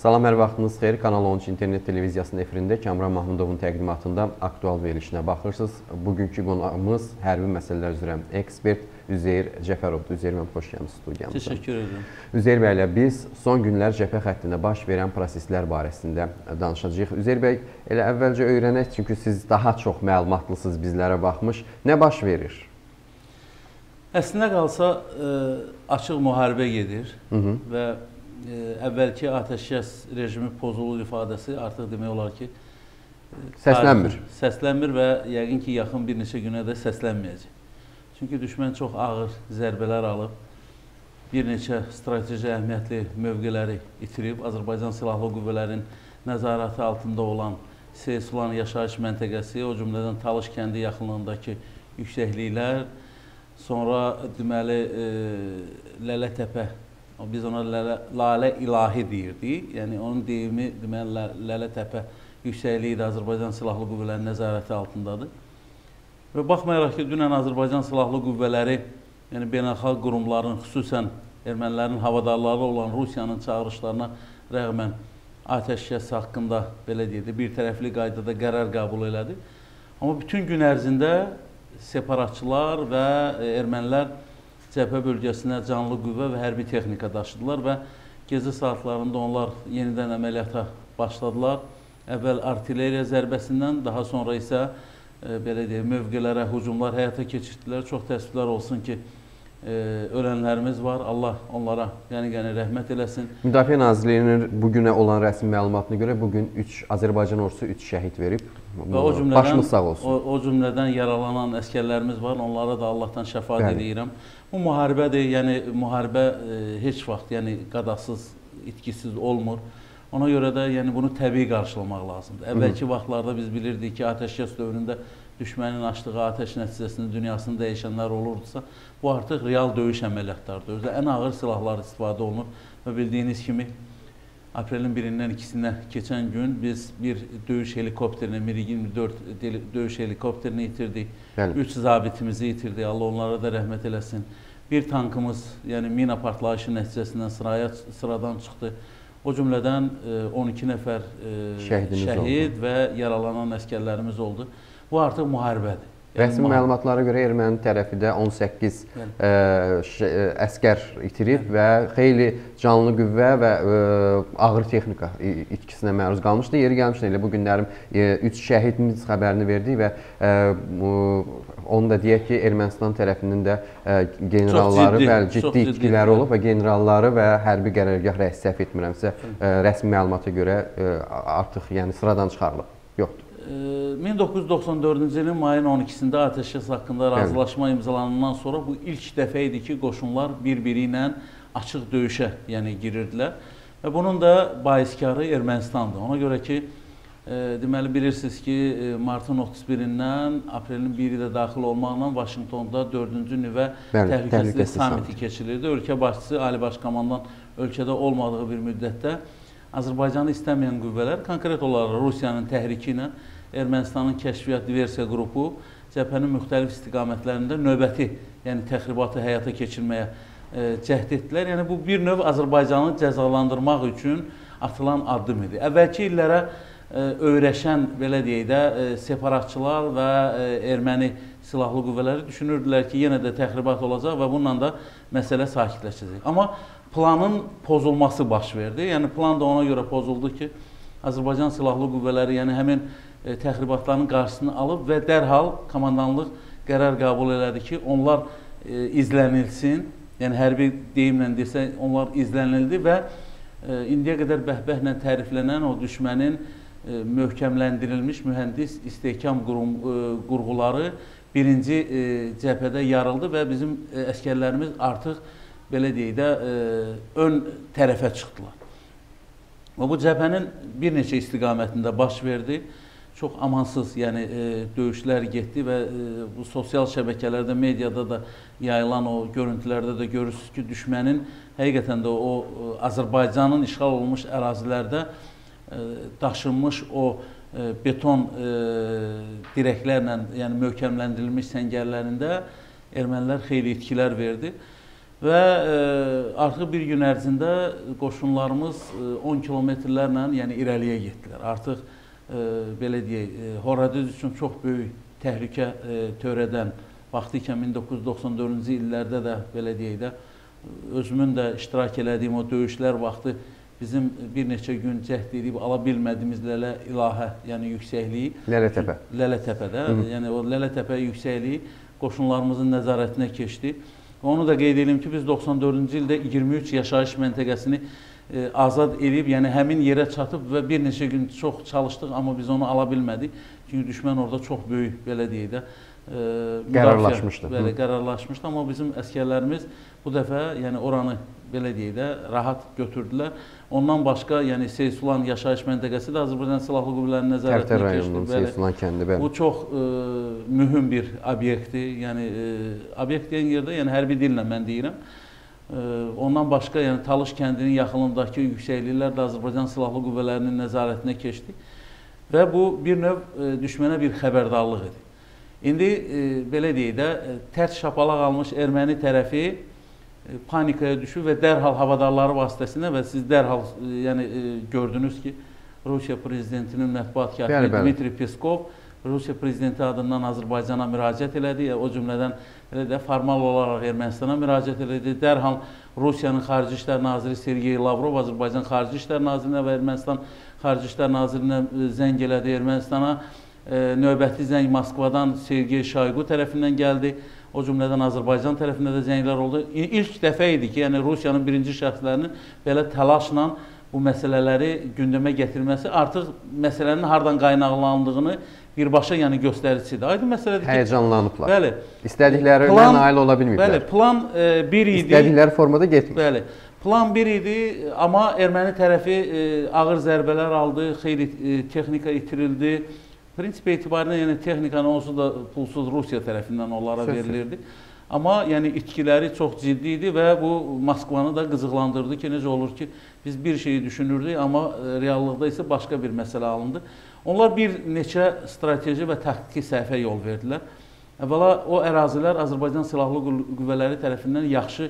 Salam, hər vaxtınız xeyir. Kanal 13 internet televiziyasının efirində Kamran Mahmudovun təqdimatında aktual verilişinə baxırsınız. Bugünkü qonağımız hərbi məsələlər üzrə ekspert Üzeyir Cəfərovdur. Üzeyir mənim xoş gəlmisiniz studiyamıza. Təşəkkür edirəm. Üzeyir bəylə biz son günlər cəbhə xəttində baş verən proseslər barəsində danışacağıq. Üzeyir bəy, elə əvvəlcə öyrənək, çünki siz daha çox məlumatlısınız, bizlərə baxmış. Nə baş verir? Əslində qalsa açıq müharibə gedir və əvvəlki atəşkəs rejimi pozulur ifadəsi artıq demək olar ki, səslənmir və yəqin ki, yaxın bir neçə günə də səslənməyəcək. Çünki düşmən çox ağır zərbələr alıb, bir neçə strateji əhəmiyyətli mövqeləri itirib, Azərbaycan Silahlı Qüvvələrin nəzarəti altında olan Seysulan yaşayış məntəqəsi, o cümlədən Talış kəndi yaxınlığındakı yüksəkliklər, sonra deməli Lələtəpə, biz ona Lalə İlahi deyirdik. Yəni, onun deyimi Lələtəpə yüksəkliyi də Azərbaycan Silahlı Qüvvələrinin nəzarəti altındadır. Və baxmayaraq ki, dünən Azərbaycan Silahlı Qüvvələri, yəni beynəlxalq qurumların, xüsusən ermənilərin havadarları olan Rusiyanın çağırışlarına rəğmən atəşkəs haqqında, belə deyək də, bir tərəfli qaydada qərar qəbul elədi. Amma bütün gün ərzində separatçılar və ermənilər cəbhə bölgəsinə canlı qüvvə və hərbi texnika daşıdılar və gecə saatlarında onlar yenidən əməliyyata başladılar. Əvvəl artilleriya zərbəsindən, daha sonra isə belə deyək, mövqelərə hücumlar həyata keçirdilər. Çox təəssüflər olsun ki, ölənlərimiz var. Allah onlara qəni-qəni rəhmət eləsin. Müdafiə Nazirliyinin bugünə olan rəsmi məlumatına görə bugün Azərbaycan ordusu 3 şəhid verib. Başımız sağ olsun. O cümlədən yaralanan əskərlərimiz var. Onlara da Allahdan şəfaət eləyirəm. Bu müharibədir. Yəni, müharibə heç vaxt qadasız, itkisiz olmur. Ona görə də bunu təbii qarşılamaq lazımdır. Əvvəlki vaxtlarda biz bilirdik ki, atəşkəs dövründə düşmənin açdığı atəş nəticəsində dünyasını dəyişənlər olurdusa, bu artıq real döyüş əməliyyatlardır. Ən ağır silahlar istifadə olunur və bildiyiniz kimi aprelin 1-dən 2-sinə keçən gün biz bir döyüş helikopterini, MiG-24 döyüş helikopterini itirdik. 3 zabitimizi itirdik. Allah onlara da rəhmət eləsin. Bir tankımız, yəni mina partlayışı nəticəsindən sıradan çıxdı. O cümlədən 12 nəfər şəhid və yaralanan əskərlərimiz oldu. Bu artıq müharibədir. Rəsmi məlumatlara görə erməni tərəfi də 18 əskər itirib və xeyli canlı qüvvə və ağır texnika itkisinə məruz qalmışdı. Yeri gəlmişdi, elə bu günlərim 3 şəhidimiz xəbərini verdik və onu da deyək ki, Ermənistan tərəfinin də generalları ciddi itkiləri olub və generalları və hərbi qərargah rəisi səhv etmirəmsə, rəsmi məlumata görə artıq sıradan çıxarılıb. Yoxdur. 1994-cü ilin mayın 12-sində atəşkəs haqqında razılaşma imzalanandan sonra bu ilk dəfə idi ki, qoşunlar bir-biri ilə açıq döyüşə girirdilər və bunun da baiskarı Ermənistandır. Ona görə ki, deməli bilirsiniz ki, martın 31-dən aprelin 1-i də daxil olmaqla Vaşinqtonda 4-cü nüvə təhlükəsizlik samiti keçirilirdi. Ölkə başçısı, Ali Baş Komandan ölkədə olmadığı bir müddətdə Azərbaycanı istəməyən qüvvələr, konkret olaraq Rusiyanın təhriki ilə Ermənistanın kəşfiyyat diversiya qrupu cəbhənin müxtəlif istiqamətlərində növbəti, təxribatı həyata keçirməyə cəhd etdilər. Yəni, bu bir növ Azərbaycanı cəzalandırmaq üçün atılan addım idi. Əvvəlki illərə öyrəşən, belə deyək də, separatçılar və erməni silahlı qüvvələri düşünürdülər ki, yenə də təxribat olacaq və bununla da məsələ sakitləşəcək. Amma planın pozulması baş verdi. Yəni, plan da ona görə pozuldu ki, Azərbaycan Silahlı Qüvvələri həmin təxribatların qarşısını alıb və dərhal komandanlıq qərar qəbul elədi ki, onlar izlənilsin. Yəni, hərbi deyimlə desə, onlar izlənildi və indiyə qədər bəhbəhlə təriflənən o düşmənin möhkəmləndirilmiş mühəndis istehkam qurğuları birinci cəbhədə yarıldı və bizim əskərlərimiz artıq, belə deyək də, ön tərəfə çıxdılar. Və bu cəbhənin bir neçə istiqamətində baş verdi. Çox amansız döyüşlər getdi və bu sosial şəbəkələrdə, mediada da yayılan o görüntülərdə də görürsünüz ki, düşmənin həqiqətən də o Azərbaycanın işğal olunmuş ərazilərdə daşınmış o beton dirəklərlə, möhkəmləndirilmiş səngərlərində ermənilər xeyli itkilər verdi. və artıq bir gün ərzində qoşunlarımız 10 kilometrlərlə yəni irəliyə getdilər. Artıq belə deyək, Horadiz üçün çox böyük təhlükə törədən vaxtı ikən 1994-cü illərdə də belə deyək də özümün də iştirak elədiyim o döyüşlər vaxtı bizim bir neçə gün cəhd edib ala bilmədiyimiz Lələ İlahə, yəni yüksəkliyi Lələtəpədə, yəni o Lələtəpə yüksəkliyi qoşunlarımızın nəzarətinə keçdi. Onu da qeyd edim ki, biz 94-cü ildə 23 yaşayış məntəqəsini azad edib, yəni həmin yerə çatıb və bir neçə gün çox çalışdıq, amma biz onu ala bilmədik. Çünki düşmən orada çox böyük, belə deyək də, qərarlaşmışdı. Bəli, qərarlaşmışdı, amma bizim əskərlərimiz bu dəfə yəni oranı belə deyək də rahat götürdülər. Ondan başqa, yəni Seysulan yaşayış məntəqəsi də Azərbaycan Silahlı Qüvvələrinin nəzarətinə keçdi. Seysulan kəndi, bəli. Bu çox mühüm bir obyektdir. Yəni obyekt deyən yerdə, yəni hərbi dillə mən deyirəm. Ondan başqa, yəni Talış kəndinin yaxınlığındakı yüksəkliklər də Azərbaycan Silahlı Qüvvələrinin nəzarətinə keçdi. Və bu bir növ düşmənə bir xəbərdarlıq idi. İndi belə deyək də, tərs şapalaq almış erməni tərəfi panikaya düşür və dərhal havadarları vasitəsilə və siz dərhal yəni gördünüz ki, Rusiya prezidentinin mətbuat katibi Dmitri Peskov Rusiya prezidenti adından Azərbaycana müraciət elədi, o cümlədən elə də formal olaraq Ermənistana müraciət elədi. Dərhal Rusiyanın Xarici İşlər Naziri Sergey Lavrov Azərbaycan Xarici İşlər Nazirinə və Ermənistan Xarici İşlər Nazirinə zəng elədi. Ermənistana növbəti zəng Moskvadan Sergey Şayqu tərəfindən gəldi. O cümlədən Azərbaycan tərəfində də zənglər oldu. İlk dəfə idi ki, yəni Rusiyanın birinci şəxslərinin belə təlaşla bu məsələləri gündəmə gətirməsi artıq məsələnin hardan qaynaqlandığını birbaşa yəni göstəricidir. Aydın məsələdir ki, həyəcanlanıblar. Bəli. İstədiklərinə nail ola bilməyiblər. Bəli, plan bir idi. İstədikləri formada getmir. Bəli. Plan bir idi, amma erməni tərəfi ağır zərbələr aldı, xeyli texnika itirildi. Prinsip etibarilə yəni texnikanın onsuz da pulsuz Rusiya tərəfindən onlara verilirdi. Amma yəni itkiləri çox ciddi idi və bu Moskvanı da qızıqlandırdı ki, necə olur ki, biz bir şeyi düşünürdük, amma reallıqda isə başqa bir məsələ alındı. Onlar bir neçə strateji və taktiki səhvə yol verdilər. Əvvəla o ərazilər Azərbaycan Silahlı Qüvvələri tərəfindən yaxşı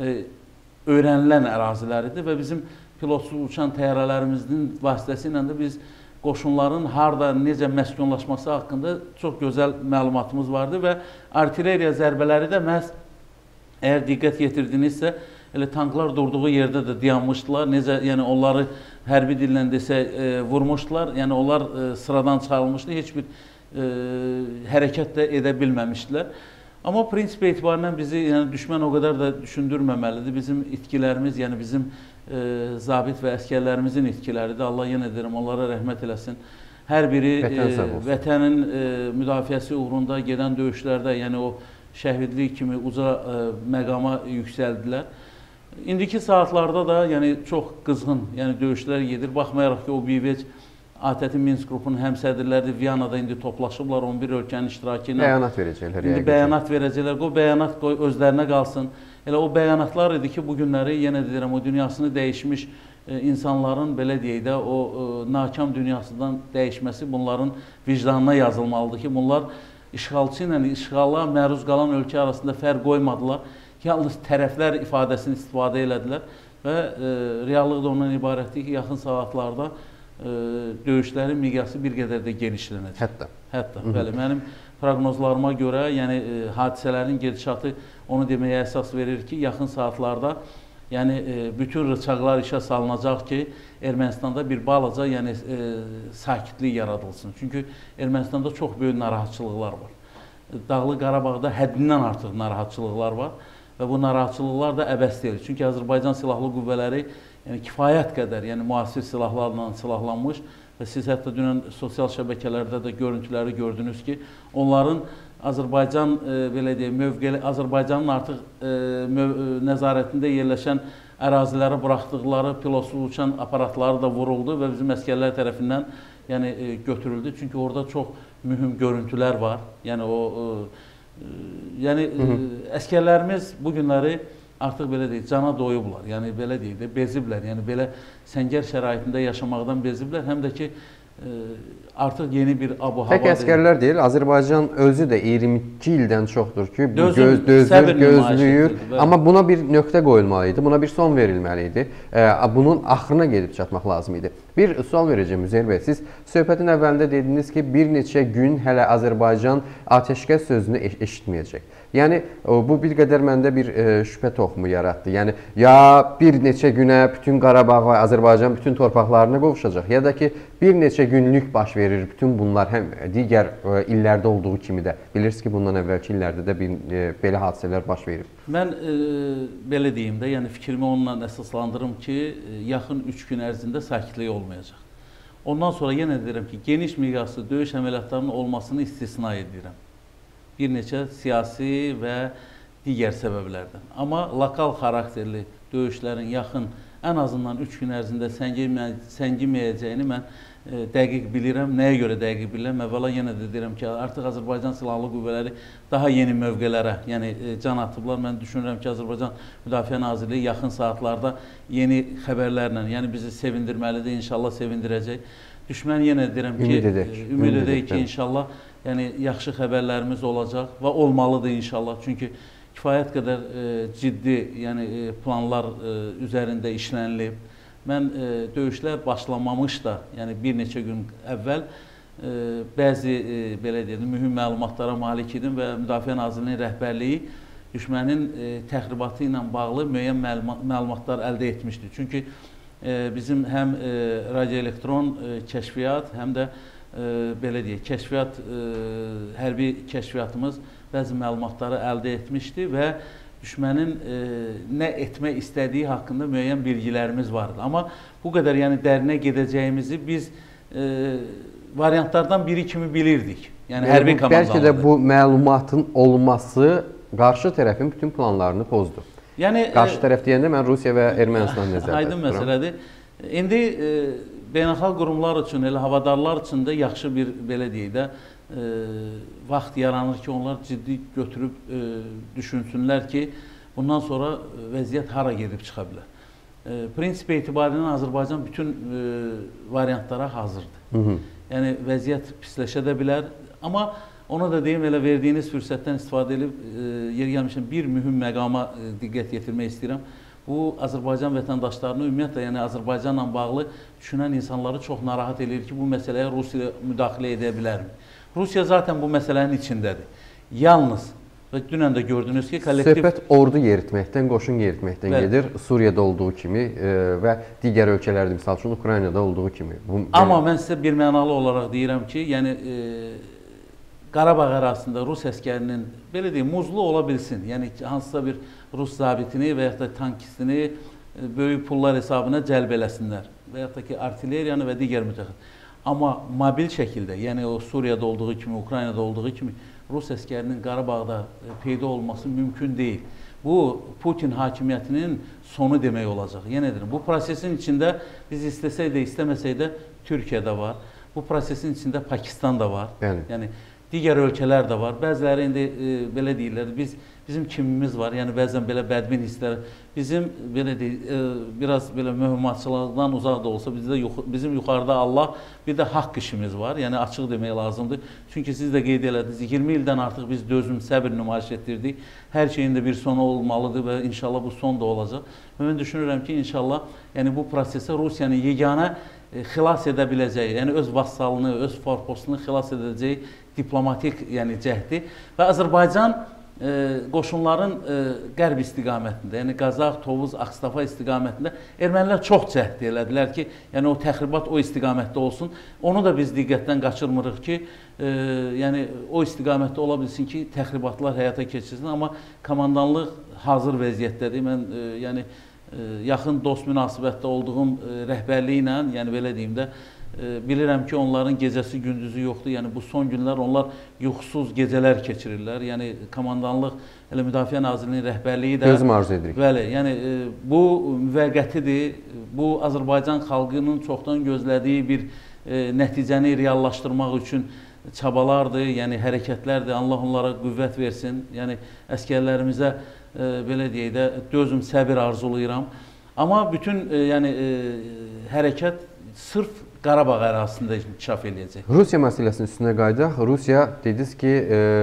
öyrənilən əraziləridir və bizim pilotsuz uçan təyyarələrimizin vasitəsilə də biz qoşunların harada, necə məskunlaşması haqqında çox gözəl məlumatımız vardı və artilleriya zərbələri də məhz əgər diqqət yetirdinizsə, elə tanklar durduğu yerdə də dayanmışdılar. Necə, yəni onları hərbi dillə desək vurmuşdular, yəni onlar sıradan çıxarılmışdı, heç bir hərəkət də edə bilməmişdilər. Amma prinsip etibarilə bizi yəni, düşmən o qədər də düşündürməməlidir. Bizim itkilərimiz, yəni bizim zabit və əskərlərimizin itkiləridir. Allah yenə deyirəm, onlara rəhmət eləsin. Hər biri vətənin müdafiəsi uğrunda gedən döyüşlərdə, yəni o şəhidlik kimi uca məqama yüksəldilər. İndiki saatlarda da yəni, çox qızğın yəni, döyüşlər gedir. Baxmayaraq ki, o BİVEC ATƏT Minsk qrupunun həmsədrləri Viyanada indi toplaşıblar 11 ölkənin iştirakı ilə. Bəyanat verəcəklər. İndi bəyanat verəcəklər. O bəyanat qoy özlərinə qalsın. Elə o bəyanatlar idi ki, bu günləri yenə deyirəm, o dünyasını dəyişmiş insanların belə deyək də o nakam dünyasından dəyişməsi bunların vicdanına yazılmalıdır ki, bunlar işğalçı ilə işğala məruz qalan ölkə arasında fərq qoymadılar. Yalnız tərəflər ifadəsini istifadə elədilər və reallıq da ondan ibarətdir ki, yaxın saatlarda döyüşlərin miqyası bir qədər də genişlənəcək. Hətta. Bəli, mənim proqnozlarıma görə, yəni hadisələrin gedişatı onu deməyə əsas verir ki, yaxın saatlarda yəni bütün rıçaqlar işə salınacaq ki, Ermənistanda bir balaca yəni sakitlik yaradılsın. Çünki Ermənistanda çox böyük narahatçılıqlar var. Dağlıq Qarabağda həddindən artıq narahatçılıqlar var və bu narahatçılıqlar da əbəs deyil. Çünki Azərbaycan Silahlı Qüvvələri yəni kifayət qədər, yəni müasir silahlarla silahlanmış və siz hətta dünən sosial şəbəkələrdə də görüntüləri gördünüz ki, onların Azərbaycan belə deyək, mövqeyi Azərbaycanın artıq nəzarətində yerləşən ərazilərə buraxdıqları pilotsuz uçan aparatları da vuruldu və bizim əskərlər tərəfindən yəni götürüldü. Çünki orada çox mühüm görüntülər var. Yəni o əskərlərimiz bu günləri artıq belə deyək, cana doyublar, yəni belə deyək də beziblər, yəni belə səngər şəraitində yaşamaqdan beziblər, həm də ki, artıq yeni bir abu-hava. Tək əskərlər deyil, Azərbaycan özü də 22 ildən çoxdur ki, dözür, gözləyir. Amma buna bir nöqtə qoyulmalı idi, buna bir son verilməli idi. Bunun axırına gedib çatmaq lazım idi. Bir sual verəcəm Üzeyir bəy. Siz söhbətin əvvəlində dediniz ki, bir neçə gün hələ Azərbaycan atəşkəs sözünü eşitməyəcək. Yəni, bu bir qədər məndə bir şübhə toxumu yaratdı. Yəni, ya bir neçə günə bütün Qarabağ və Azərbaycan bütün torpaqlarına qovuşacaq, ya da ki, bir neçə günlük baş verir bütün bunlar həm digər illərdə olduğu kimi də. Bilirsiniz ki, bundan əvvəlki illərdə də belə hadisələr baş verib. Mən belə deyim də, yəni fikrimi onunla əsaslandırım ki, yaxın 3 gün ərzində sakitlik olmayacaq. Ondan sonra yenə deyirəm ki, geniş miqyaslı döyüş əməliyyatlarının olmasını istisna edirəm. Bir neçə siyasi və digər səbəblərdən. Amma lokal xarakterli döyüşlərin yaxın, ən azından 3 gün ərzində səngiməyəcəyini mən dəqiq bilirəm. Nəyə görə dəqiq bilirəm? Əvvəla yenə də deyirəm ki, artıq Azərbaycan Silahlı Qüvvələri daha yeni mövqelərə, yəni can atıblar. Mən düşünürəm ki, Azərbaycan Müdafiə Nazirliyi yaxın saatlarda yeni xəbərlərlə, yəni bizi sevindirməlidir, inşallah sevindirəcək. Düşmən yenə deyirəm ki, ümid edək ki, inşallah yəni yaxşı xəbərlərimiz olacaq və olmalıdır inşallah. Çünki kifayət qədər ciddi planlar üzərində işlənilib. Mən döyüşlər başlamamış da, yəni bir neçə gün əvvəl bəzi belə deyək, mühüm məlumatlara malik idim və Müdafiə Nazirliyinin rəhbərliyi düşmənin təxribatı ilə bağlı müəyyən məlumatlar əldə etmişdi. Çünki bizim həm radioelektron kəşfiyyat, həm də belə deyək, kəşfiyyat, hərbi kəşfiyyatımız bəzi məlumatları əldə etmişdi və düşmənin nə etmək istədiyi haqqında müəyyən bilgilərimiz vardı. Amma bu qədər dərinə gedəcəyimizi biz variantlardan biri kimi bilirdik. Yəni hərbi komandanlığı. Bəlkə də bu məlumatın olması qarşı tərəfin bütün planlarını pozdu. Qarşı tərəf deyəndə mən Rusiya və Ermənistan nəzərdə tuturam. Aydın məsələdir. İndi beynəlxalq qurumlar üçün, elə havadarlar üçün də yaxşı bir, belə deyək də, vaxt yaranır ki, onlar ciddi götürüb düşünsünlər ki, bundan sonra vəziyyət hara gedib çıxa bilər. Prinsip etibarilə Azərbaycan bütün variantlara hazırdır. Yəni, vəziyyət pisləşə də bilər. Amma ona da deyim, elə verdiyiniz fürsətdən istifadə edib, yer gəlmişəm, bir mühüm məqama diqqət yetirmək istəyirəm. Bu, Azərbaycan vətəndaşlarını ümumiyyətlə, yəni Azərbaycanla bağlı düşünən insanları çox narahat edir ki, bu məsələyə Rusiya müdaxilə edə bilərmi? Rusiya zaten bu məsələnin içindədir. Yalnız, və dünən də gördünüz ki, kollektiv... Söhbət ordu yeritməkdən, qoşun yeritməkdən gedir, Suriyada olduğu kimi və digər ölkələrdə, misal üçün, Ukraynada olduğu kimi. Amma mən sizə bir mənalı olaraq deyirəm ki, yəni Qarabağ ərazisində Rus əskərinin, belə deyim, muzlu ola bilsin. Yəni, hansısa bir Rus zabitini və yaxud da tankistini böyük pullar hesabına cəlb eləsinlər və yaxud da ki, artilleriyanı və digər mütəxəssis. Amma mobil şəkildə, yəni o Suriyada olduğu kimi, Ukraynada olduğu kimi Rus əskərinin Qarabağda peyda olması mümkün deyil. Bu, Putin hakimiyyətinin sonu demək olacaq. Yenə deyirəm, bu prosesin içində biz istəsək də, istəməsək də Türkiyə də var. Bu prosesin içində Pakistan da var. Yəni, digər ölkələr də var. Bəziləri indi belə deyirlər, bizim kimimiz var, yəni bəzən belə bədmin hisslər, bizim belə deyil, biraz belə mühümmatçılıqdan uzaq da olsa, bizim yuxarıda Allah, bir də haqq işimiz var, yəni açıq demək lazımdır. Çünki siz də qeyd elədiniz, 20 ildən artıq biz dözüm, səbir nümayiş etdirdik, hər şeyin də bir sonu olmalıdır və inşallah bu son da olacaq. Mən düşünürəm ki, inşallah yəni bu prosesə Rusiyanın yeganə xilas edə biləcəyi, yəni öz vassalını, öz forposunu xilas edəcəyi diplomatik cəhdi və Azərbaycan qoşunların qərb istiqamətində, yəni Qazax, Tovuz, Ağstafa istiqamətində ermənilər çox cəhd elədilər ki, yəni o təxribat o istiqamətdə olsun. Onu da biz diqqətdən qaçırmırıq ki, yəni o istiqamətdə ola bilsin ki, təxribatlar həyata keçirsin, amma komandanlıq hazır vəziyyətdədir. Mən yəni yaxın dost münasibətdə olduğum rəhbərliklə, yəni belə deyim də, bilirəm ki, onların gecəsi, gündüzü yoxdur. Yəni, bu son günlər onlar yuxusuz gecələr keçirirlər. Yəni, komandanlıq, elə Müdafiə Nazirliyinin rəhbərliyi də... Gözüm arzu edirik. Bəli, yəni, bu müvəqqətidir. Bu, Azərbaycan xalqının çoxdan gözlədiyi bir nəticəni reallaşdırmaq üçün çabalardır, yəni hərəkətlərdir. Allah onlara qüvvət versin. Yəni, əskərlərimizə, belə deyək də, dözüm, səbir arzulayıram. Amma bütün, yəni, hərəkət sırf Qarabağ ərazisində inkişaf edəcək. Rusiya məsələsinin üstünə qayıdaq. Rusiya dediniz ki,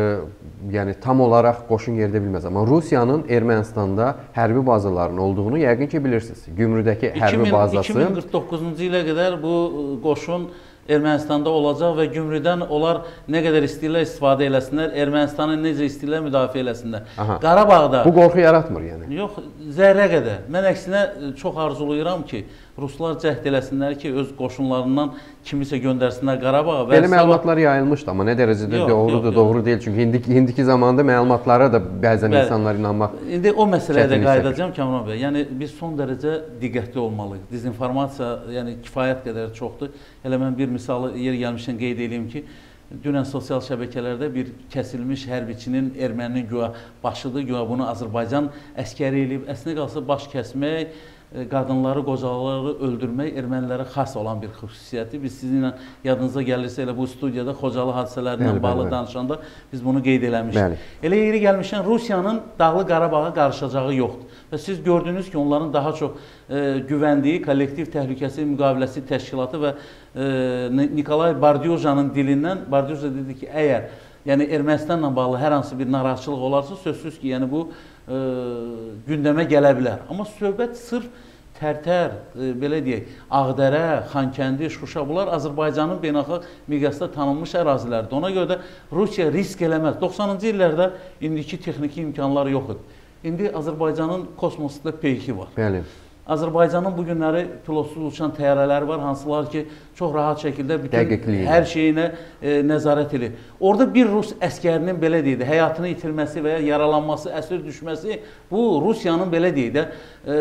yəni tam olaraq qoşun yeridə bilməz. Amma Rusiyanın Ermənistanda hərbi bazalarının olduğunu yəqin ki bilirsiniz. Gümrüdəki hərbi bazası 2049-cu ilə qədər bu qoşun Ermənistanda olacaq və Gümrüdən onlar nə qədər istəyirlər istifadə eləsinlər, Ermənistanı necə istəyirlər müdafiə eləsinlər. Qarabağda bu qorxu yaratmır yəni. Yox, zərrə qədər. Mən əksinə çox arzulayıram ki, ruslar cəhd eləsinlər ki, öz qoşunlarından kimisə göndərsinlər Qarabağa. Belə məlumatlar yayılmışdı, amma nə dərəcədə doğrudur, doğru deyil. Çünki indiki zamanda məlumatlara da bəzən insanlar inanmaq. İndi o məsələyə də qayıdacağam Kamran bəy. Yəni biz son dərəcə diqqətli olmalıyıq. Dezinformasiya, yəni kifayət qədər çoxdur. Elə mən bir misalı yer gəlmişdən qeyd edeyim ki, dünən sosial şəbəkələrdə bir kəsilmiş hərbiçinin erməninin güya başıdır, güya bunu Azərbaycan əskəri eləyib. Əslində qalsa baş kəsmək, qadınları, qocaları öldürmək ermənilərə xas olan bir xüsusiyyəti. Biz sizinlə yadınıza gəlirsə elə bu studiyada Xocalı hadisələrindən bağlı danışanda biz bunu qeyd eləmişdik. Elə yeri gəlmişdən Rusiyanın Dağlı Qarabağa qarışacağı yoxdur. Və siz gördünüz ki, onların daha çox güvəndiyi kollektiv təhlükəsizlik müqaviləsi təşkilatı və Nikolay Bardyujanın dilindən Bardyuja dedi ki, əgər yəni Ermənistanla bağlı hər hansı bir narahatçılıq olarsa, sözsüz ki, yəni bu gündəmə gələ bilər. Amma söhbət sırf Tərtər, belə deyək, Ağdərə, Xankəndi, Şuşa, bunlar Azərbaycanın beynəlxalq miqyasda tanınmış ərazilərdir. Ona görə də Rusiya risk eləməz. 90-cı illərdə indiki texniki imkanları yox idi. İndi Azərbaycanın kosmosda peyki var. Bəli. Azərbaycanın bu günləri pilotsuz uçan təyyarələri var, hansılar ki, çox rahat şəkildə bütün hər şeyinə nəzarət edir. Orada bir Rus əskərinin belə deyək də, həyatını itirməsi və ya yaralanması, əsir düşməsi, bu Rusiyanın belə deyək də,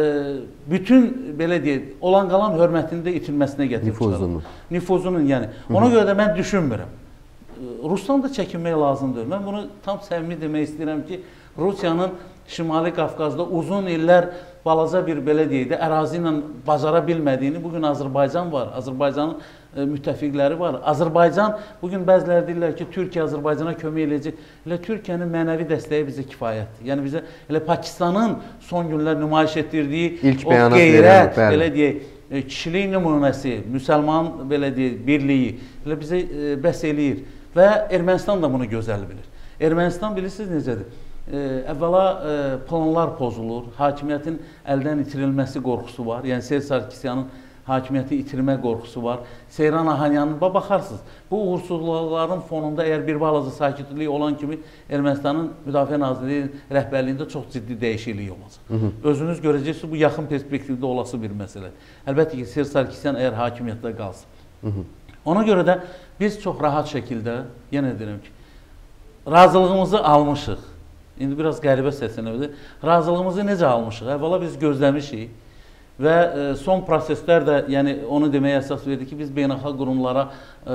bütün belə deyək, olan qalan hörmətini də itirməsinə gətirib çıxarır. Nüfuzunun, yəni. Ona görə də mən düşünmürəm. Rusdan da çəkinmək lazımdır. Mən bunu tam səmimi demək istəyirəm ki, Rusiyanın Şimali Qafqazda uzun illər balaca bir belə deyək də, ərazi ilə bacara bilmədiyini, bugün Azərbaycan var, Azərbaycanın müttəfiqləri var. Azərbaycan, bugün bəziləri deyirlər ki, Türkiyə Azərbaycana kömək eləyəcək. Elə Türkiyənin mənəvi dəstəyi bizə kifayətdir. Yəni bizə, elə Pakistanın son günlər nümayiş etdirdiyi o qeyrət, belə deyək, kişilik nümunəsi, müsəlman, belə deyək, birliyi, elə bizə bəs eləyir. Və Ermənistan da bunu gözəl bilir. Ermənistan bilirsiniz necədir? Əvvəla planlar pozulur, hakimiyyətin əldən itirilməsi qorxusu var. Yəni Serj Sarkisyanın hakimiyyəti itirmə qorxusu var. Seyran Ahanyanın, baxarsınız, bu uğursuzluqların fonunda əgər bir balaca sakitlik olan kimi Ermənistanın Müdafiə Nazirliyi rəhbərliyində çox ciddi dəyişiklik olacaq. Özünüz görəcəksiniz, bu yaxın perspektivdə olası bir məsələ. Əlbəttə ki, Serj Sarkisyan əgər hakimiyyətdə qalsın. Ona görə də biz çox rahat şəkildə, yenə deyirəm ki, razılığımızı almışıq. İndi biraz qəribə səslənəbilir. Razılığımızı necə almışıq? Əvvəla biz gözləmişik və son proseslər də yəni onu deməyə əsas verdi ki, biz beynəlxalq qurumlara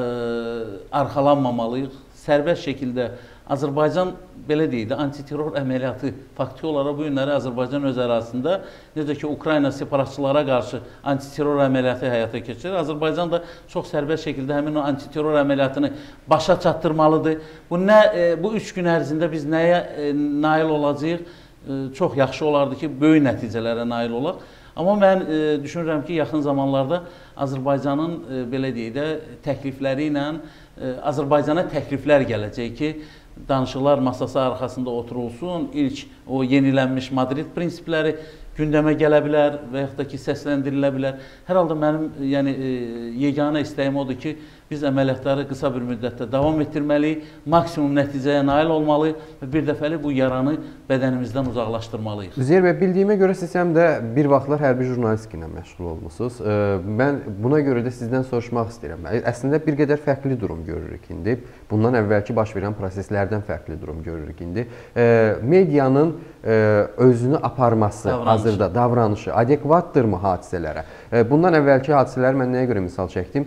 arxalanmamalıyıq. Sərbəst şəkildə Azərbaycan, belə deyək də, antiterror əməliyyatı faktiki olaraq bu günləri Azərbaycan öz ərazisində, necə ki, Ukrayna separatçılara qarşı antiterror əməliyyatı həyata keçirir. Azərbaycan da çox sərbəst şəkildə həmin o antiterror əməliyyatını başa çatdırmalıdır. Bu 3 gün ərzində biz nəyə nail olacağıq? Çox yaxşı olardı ki, böyük nəticələrə nail olaq. Amma mən düşünürəm ki, yaxın zamanlarda Azərbaycanın, belə deyək də, təklifləri ilə Azərbaycana təkliflər gələcək ki, danışıqlar masası arxasında oturulsun, ilk o yenilənmiş Madrid prinsipləri gündəmə gələ bilər və yaxud da ki, səsləndirilə bilər. Hər halda mənim yeganə istəyim odur ki, biz əməliyyatları qısa bir müddətdə davam etdirməliyik, maksimum nəticəyə nail olmalıyıq və bir dəfəli bu yaranı bədənimizdən uzaqlaşdırmalıyıq. Üzeyir bəy, bildiyimə görə siz həm də bir vaxtlar hərbi jurnalistika ilə məşğul olmusunuz. Mən buna görə də sizdən soruşmaq istəyirəm. Əslində bir qədər fərqli durum görürük indi. Bundan əvvəlki baş verən proseslərdən fərqli durum görürük indi. Medianın özünü aparması, hazırda davranışı adekvatdırmı hadisələrə? Bundan əvvəlki hadisələri mən nəyə görə misal çəkdim?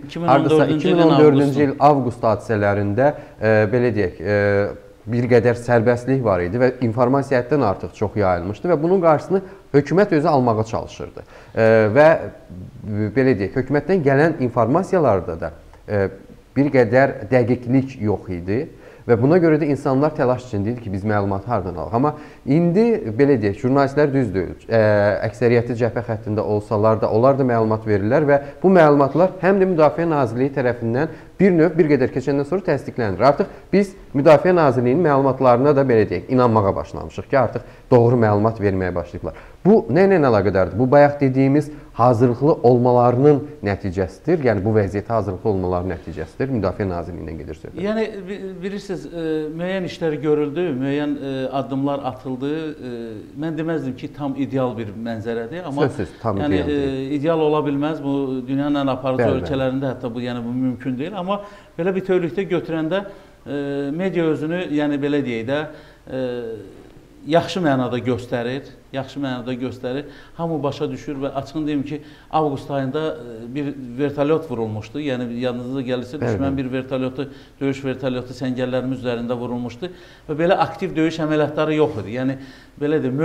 2014-cü il avqust hadisələrində belə deyək, bir qədər sərbəstlik var idi və informasiya həddən artıq çox yayılmışdı və bunun qarşısını hökumət özü almağa çalışırdı. Və belə deyək, hökumətdən gələn informasiyalarda da bir qədər dəqiqlik yox idi və buna görə də insanlar təlaş içindeydi ki, biz məlumatı hardan alaq. Amma indi belə deyək, jurnalistlər düzdür, əksəriyyəti cəbhə xəttində olsalar da, onlar da məlumat verirlər və bu məlumatlar həm də Müdafiə Nazirliyi tərəfindən bir növ bir qədər keçəndən sonra təsdiqlənir. Artıq biz Müdafiə Nazirliyinin məlumatlarına da belə deyək, inanmağa başlamışıq ki, artıq doğru məlumat verməyə başlayıblar. Bu nə ilə əlaqədardır? Bu bayaq dediyimiz hazırlıqlı olmalarının nəticəsidir. Yəni bu vəziyyətə hazırlıqlı olmaların nəticəsidir. Müdafiə Nazirliyindən gedir söhbət. Yəni bilirsiniz, müəyyən işlər görüldü, müəyyən addımlar atıldı. Mən deməzdim ki, tam ideal bir mənzərədir, amma sözsüz, tam yəni ideal ola bilməz. Bu dünyanın ən aparıcı ölkələrində hətta bu yəni bu mümkün deyil, amma belə bir bütövlükdə götürəndə media özünü, yəni belə deyək də, yaxşı mənada göstərir, hamı başa düşür və açığın deyim ki, avqust ayında bir vertolyot vurulmuşdu, yəni yanınıza gəlirsə düşmən bir vertolyotu, döyüş vertolyotu səngərlərimiz üzərində vurulmuşdu və belə aktiv döyüş əməliyyatları yox idi, yəni belə də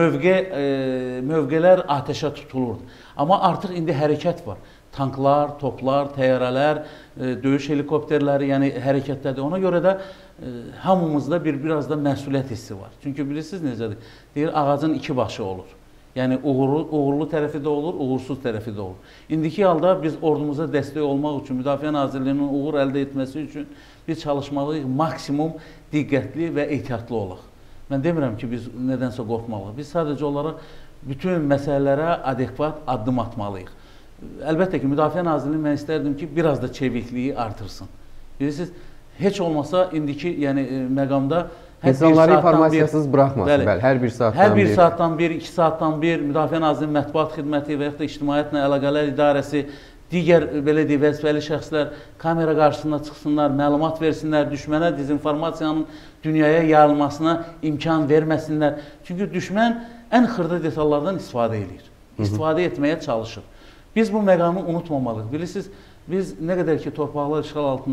mövqelər atəşə tutulurdu, amma artıq indi hərəkət var. Tanklar, toplar, təyyarələr, döyüş helikopterləri, yəni hərəkətdədir. Ona görə də hamımızda biraz da məsuliyyət hissi var. Çünki bilirsiniz necədir? Deyir, ağacın iki başı olur. Yəni uğurlu tərəfi də olur, uğursuz tərəfi də olur. İndiki halda biz ordumuza dəstək olmaq üçün, Müdafiə Nazirliyinin uğur əldə etməsi üçün biz çalışmalıyıq, maksimum diqqətli və ehtiyatlı olaq. Mən demirəm ki, biz nədənsə qorxmalıyıq. Biz sadəcə olaraq bütün məsələlərə adekvat addım atmalıyıq. Əlbəttə ki, Müdafiə Nazirliyi mən istərdim ki, biraz da çevikliyi artırsın. Bilirsiniz, heç olmasa indiki məqamda İnsanları informasiyasız buraxmasın, hər bir saatdan bir, 2 saatdan bir Müdafiə Nazirliyinin mətbuat xidməti və yaxud da İctimaiyyətlə Əlaqələr İdarəsi, digər belə deyək, vəzifəli şəxslər kamera qarşısına çıxsınlar, məlumat versinlər, düşmənə dezinformasiyanın dünyaya yayılmasına imkan verməsinlər. Çünki düşmən ən xırda detallardan istifadə edir, istifadə etməyə çalışır. Biz bu məqamı unutmamalıyıq. Bilirsiniz, biz nə qədər ki, torpaqlar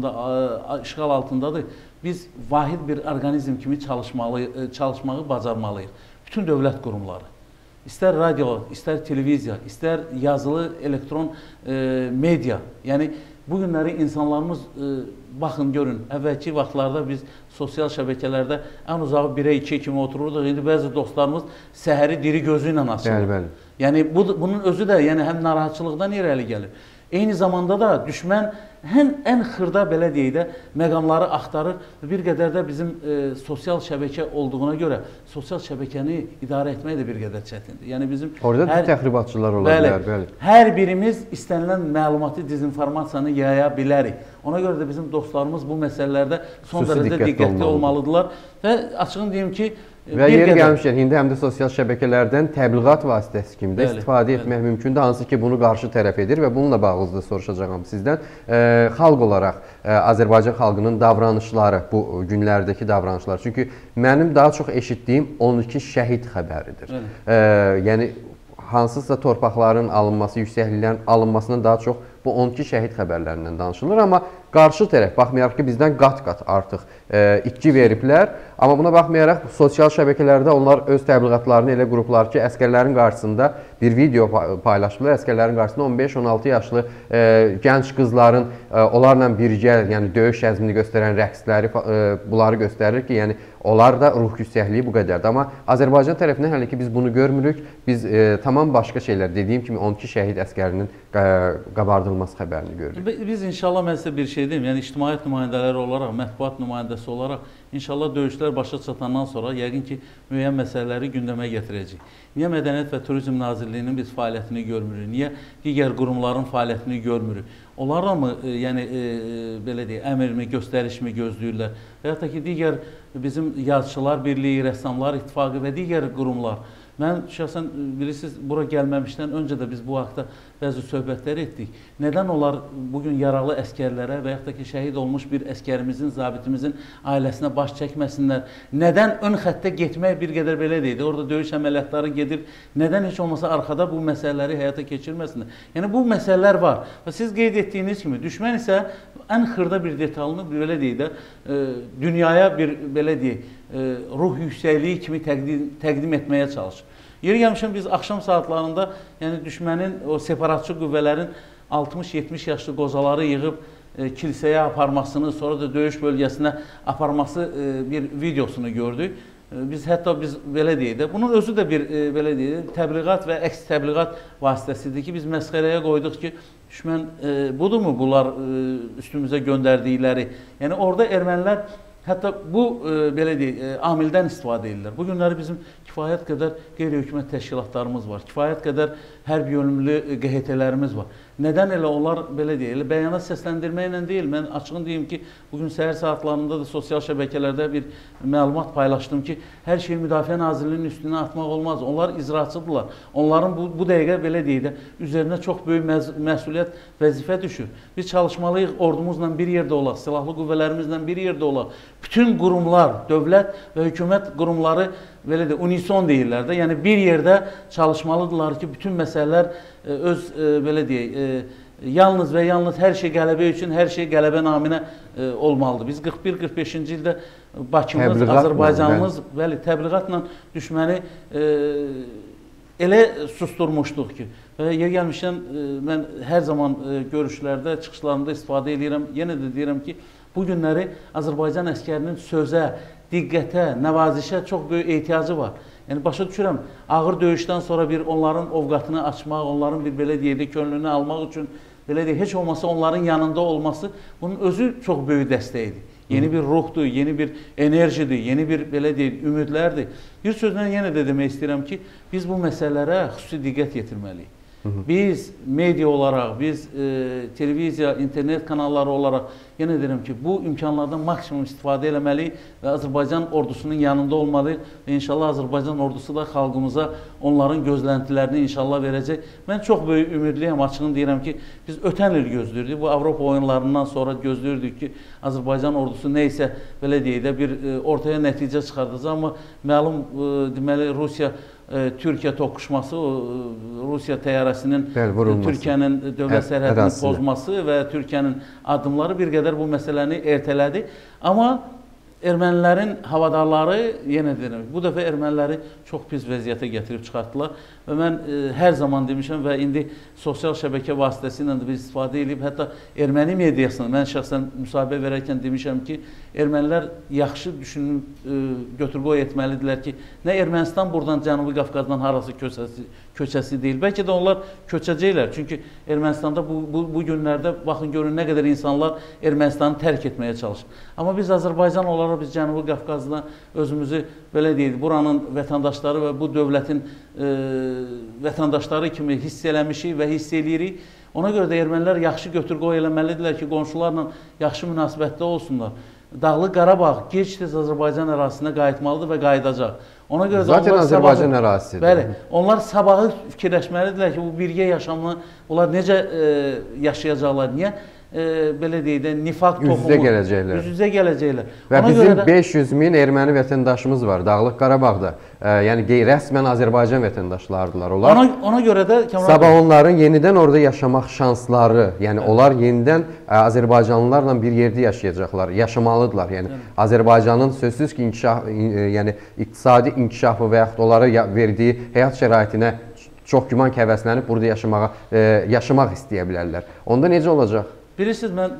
işğal altındadır, biz vahid bir orqanizm kimi çalışmağı bacarmalıyıq. Bütün dövlət qurumları, istər radio, istər televiziya, istər yazılı, elektron media, yəni bu günləri insanlarımız, baxın, görün, əvvəlki vaxtlarda biz sosial şəbəkələrdə ən uzağı 1-ə 2 kimi otururduq. İndi bəzi dostlarımız səhəri diri gözü ilə açılır. Yəni bunun özü də həm narahatçılıqdan irəli gəlir. Eyni zamanda da düşmən ən xırda belə deyək də məqamları axtarır və bir qədər də bizim sosial şəbəkə olduğuna görə sosial şəbəkəni idarə etmək də bir qədər çətindir. Yəni bizim orada da təxribatçılar ola bilər, bəli. Hər birimiz istənilən məlumatı, dezinformasiyanı yaya bilərik. Ona görə də bizim dostlarımız bu məsələlərdə son dərəcədə diqqətli olmalıdırlar və açığını deyim ki, və yeri gəlmişkən, indi həm də sosial şəbəkələrdən təbliğat vasitəsi kimi də istifadə etmək mümkündür, hansı ki, bunu qarşı tərəf edir və bununla bağlı da soruşacağım sizdən. Xalq olaraq Azərbaycan xalqının davranışları, bu günlərdəki davranışlar, çünki mənim daha çox eşitdiyim 12 şəhid xəbəridir. Yəni, hansısa torpaqların alınması, yüksəkliklərin alınmasından daha çox bu 12 şəhid xəbərlərindən danışılır, amma qarşı tərəf, baxmayaraq ki, bizdən qat-qat artıq itki veriblər, amma buna baxmayaraq sosial şəbəkələrdə onlar öz təbliğatlarını elə qruplar ki, əskərlərin qarşısında bir video paylaşırlar, əskərlərin qarşısında 15-16 yaşlı gənc qızların onlarla birgə, yəni döyüş əzmini göstərən rəqsləri, bunları göstərir ki, yəni onlar da ruh yüksəkliyi bu qədərdir. Amma Azərbaycan tərəfindən hələ ki, biz bunu görmürük, biz tamam başqa şeylər, dediyim kimi 12 şəhid əskərinin qabardılması xəbərini görürük. Biz inşallah mən sizə bir şey deyim, yəni ictimaiyyət nümayəndələri olaraq, mətbuat nümayəndəsi olaraq inşallah döyüşlər başa çatandan sonra yəqin ki, müəyyən məsələləri gündəmə gətirəcək. Niyə Mədəniyyət və Turizm Nazirliyinin biz fəaliyyətini görmürük? Niyə digər qurumların fəaliyyətini görmürük? Onlarla mı, yəni belə deyək, əmrmi, göstərişmi gözləyirlər? Və yaxud da ki, digər bizim yazıçılar birliyi, rəssamlar ittifaqı və digər qurumlar. Mən şəxsən bilirsiniz, bura gəlməmişdən öncə də biz bu haqda bəzi söhbətlər etdik. Nədən onlar bugün yaralı əskərlərə və yaxud da ki, şəhid olmuş bir əskərimizin, zabitimizin ailəsinə baş çəkməsinlər? Nədən ön xəttə getmək bir qədər belə deyildi? Orada döyüş əməliyyatları gedir. Nədən heç olmasa arxada bu məsələləri həyata keçirməsinlər? Yəni, bu məsələlər var. Və siz qeyd etdiyiniz kimi, düşmən isə ən xırda bir detalını belə deyək də, dünyaya bir belə deyək, ruh yüksəkliyi kimi təqdim etməyə çalışır. Yeri gəlmişəm, biz axşam saatlarında, yəni düşmənin, o separatçı qüvvələrin 60-70 yaşlı qozaları yığıb kilsəyə aparmasını, sonra da döyüş bölgəsinə aparması bir videosunu gördük. Biz belə deyək də, bunun özü də bir belə deyək, təbliğat və əks təbliğat vasitəsidir ki, biz məsxərəyə qoyduq ki, düşmən budurmu bunlar üstümüzə göndərdikləri? Yəni orada ermənilər hətta bu belə deyək, amildən istifadə edirlər. Bu günləri bizim kifayət qədər qeyri-hökumət təşkilatlarımız var, kifayət qədər hərb yönümlü QHT-lərimiz var. Nədən elə onlar belə deyil, bəyanat səsləndirməklə deyil. Mən açığın deyim ki, bugün səhər saatlarında da sosial şəbəkələrdə bir məlumat paylaşdım ki, hər şeyi Müdafiə Nazirliyinin üstünə atmaq olmaz. Onlar icraçıdırlar. Onların bu dəqiqə belə deyək də, üzərinə çox böyük məsuliyyət, vəzifə düşür. Biz çalışmalıyıq, ordumuzla bir yerdə olaq, silahlı qüvvələrimizlə bir yerdə olaq. Bütün qurumlar, dövlət və hökumət qurumları belə də unison deyirlər də, yəni bir yerdə çalışmalıdırlar ki, bütün məsələlər öz belə deyək, yalnız və yalnız hər şey qələbə üçün, hər şey qələbə naminə olmalıdır. Biz 41-45-ci ildə Bakımız, Azərbaycanımız təbliğatla düşməni elə susturmuşduq ki, yer gəlmişdən mən hər zaman görüşlərdə, çıxışlarımda istifadə edirəm. Yenə də deyirəm ki, bu günləri Azərbaycan əskərinin sözə, diqqətə, nəvazişə çox böyük ehtiyacı var. Yəni, başa düşürəm, ağır döyüşdən sonra bir onların ovqatını açmaq, onların bir belə deyək, könlünü almaq üçün, belə deyək, heç olmasa onların yanında olması, bunun özü çox böyük dəstəkdir. Yeni bir ruhdur, yeni bir enerjidir, yeni bir belə deyək, ümidlərdir. Bir sözlə yenə də demək istəyirəm ki, biz bu məsələlərə xüsusi diqqət yetirməliyik. Biz media olaraq, biz televiziya, internet kanalları olaraq yenə deyirəm ki, bu imkanlardan maksimum istifadə eləməliyik və Azərbaycan ordusunun yanında olmalıyıq və inşallah Azərbaycan ordusu da xalqımıza onların gözləntilərini inşallah verəcək. Mən çox böyük ümidliyəm, açığını deyirəm ki, biz ötən il gözləyirdik, bu Avropa oyunlarından sonra gözləyirdik ki, Azərbaycan ordusu neysə, belə deyək də, bir ortaya nəticə çıxardacaq, amma məlum, deməli, Rusiya-Türkiyə toqquşması, Rusiya təyyarəsinin Türkiyənin dövlət sərhədini pozması və Türkiyənin addımları bir qədər bu məsələni ertələdi. Amma ermənilərin havadarları, yenə deyirəm, bu dəfə erməniləri çox pis vəziyyətə gətirib çıxartdılar və mən hər zaman demişəm və indi sosial şəbəkə vasitəsilə də biz istifadə edib, hətta erməni mediasını, mən şəxsən müsahibə verərkən demişəm ki, ermənilər yaxşı düşünüb götür-qoy etməlidirlər ki, nə Ermənistan buradan Cənubi Qafqazdan harası köçəsi deyil. Bəlkə də onlar köçəcəklər. Çünki Ermənistanda bu günlərdə baxın görün nə qədər insanlar Ermənistanı tərk etməyə çalışır. Amma biz Azərbaycan olaraq biz Cənubi Qafqazda özümüzü belə deyil, buranın vətəndaşları və bu dövlətin vətəndaşları kimi hiss eləmişik və hiss eləyirik. Ona görə də ermənilər yaxşı götür-qoy eləməlidirlər ki, qonşularla yaxşı münasibətdə olsunlar. Dağlıq Qarabağ gec-tez Azərbaycan ərazisinə qayıtmalıdır və qayıdacaq. Ona görə də zaten Azərbaycan ərazisidir. Bəli, onlar sabahı fikirləşməlidirlər ki, bu birgə yaşamını onlar necə yaşayacaqlar, niyə? Belə deyək də, nifaq toxumu, üz-üzə gələcəklər. Və bizim 500 min erməni vətəndaşımız var Dağlıq Qarabağda. Yəni rəsmən Azərbaycan vətəndaşlardılar onlar. Ona görə də sabah onların yenidən orada yaşamaq şansları, yəni onlar yenidən Azərbaycanlılarla bir yerdə yaşayacaqlar, yaşamalıdırlar. Yəni Azərbaycanın sözsüz ki, yəni iqtisadi inkişafı və yaxud onlara verdiyi həyat şəraitinə çox güman ki, həvəslənib burada yaşamaq istəyə bilərlər. Onda necə olacaq? Bilirsiniz, mən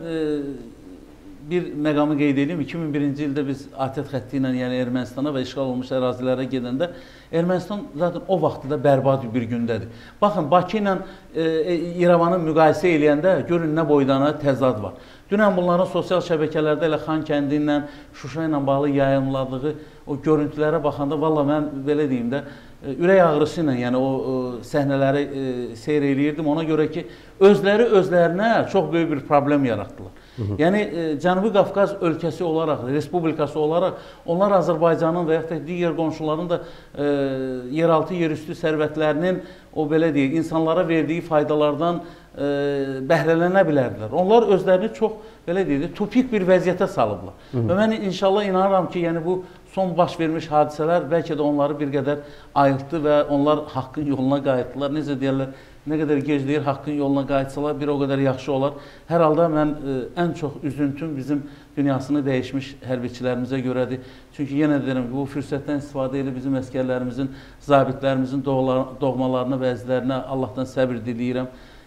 bir məqamı qeyd edeyim. 2001-ci ildə biz ATƏT xətti ilə, yəni Ermənistana və işğal olmuş ərazilərə gedəndə Ermənistan zaten o vaxtda da bərbad bir gündədir. Baxın, Bakı ilə İrəvanı müqayisə eləyəndə görün nə boydana təzad var. Dünən bunların sosial şəbəkələrdə elə Xankəndi ilə, Şuşa ilə bağlı yayımladığı o görüntülərə baxanda valla mən belə deyim də ürək ağrısı ilə yəni o səhnələri seyr eləyirdim. Ona görə ki, özlərinə çox böyük bir problem yaratdılar. Yəni Cənubi Qafqaz ölkəsi olaraq, respublikası olaraq onlar Azərbaycanın və yaxud da digər qonşuların da yeraltı, yerüstü sərvətlərinin o belə deyək, insanlara verdiyi faydalardan bəhrələnə bilərdilər. Onlar özlərini çox belə deyək, tupik bir vəziyyətə salıblar. Və mən inşallah inanıram ki, yəni bu son baş vermiş hadisələr bəlkə də onları bir qədər ayıltdı və onlar haqqın yoluna qayıtdılar. Necə deyərlər, nə qədər gec deyir, haqqın yoluna qayıtsalar bir o qədər yaxşı olar. Hər halda mən ən çox üzüntüm bizim dünyasını dəyişmiş hərbiçilərimizə görədir. Çünki yenə deyirəm ki, bu fürsətdən istifadə edib bizim əskərlərimizin, zabitlərimizin doğmalarına və əzizlərinə Allahdan səbir diləyirəm.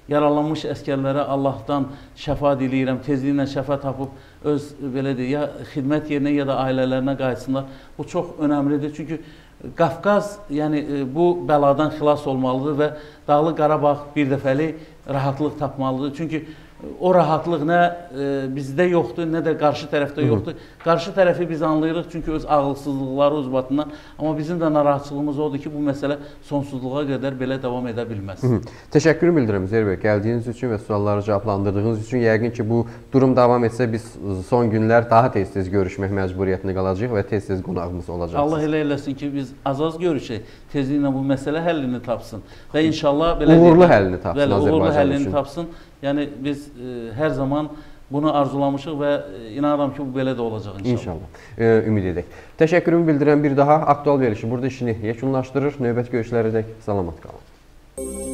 yaralanmış əskərlərə Allahdan şəfa diləyirəm, tezliklə şəfa tapıb öz belə deyək, ya xidmət yerinə ya da ailələrinə qayıtsınlar. Bu çox önəmlidir. Çünki Qafqaz yəni bu bəladan xilas olmalıdır və Dağlıq Qarabağ birdəfəlik rahatlıq tapmalıdır. Çünki o rahatlıq nə bizdə yoxdur, nə də qarşı tərəfdə yoxdur. Qarşı tərəfi biz anlayırıq çünki öz ağılsızlıqları ucbatından. Amma bizim də narahatçılığımız odur ki, bu məsələ sonsuzluğa qədər belə davam edə bilməz. Təşəkkür bildirirəm Üzeyir bəy, gəldiyiniz üçün və sualları cavablandırdığınız üçün. Yəqin ki, bu durum davam etsə biz son günlər daha tez-tez görüşmək məcburiyyətində qalacağıq və tez-tez qonağımız olacaq. Allah elə eləsin ki, biz az-az görüşək, tezliklə bu məsələ həllini tapsın və inşallah belə uğurlu həllini tapsın Azərbaycan üçün. Uğurlu həllini üçün. tapsın. Yəni biz hər zaman bunu arzulamışıq və inanıram ki, bu belə də olacaq inşallah. İnşallah. Ümid edək. Təşəkkürümü bildirən bir daha aktual verilişi burada işini yekunlaşdırır. Növbəti görüşlərə dək salamat qalın.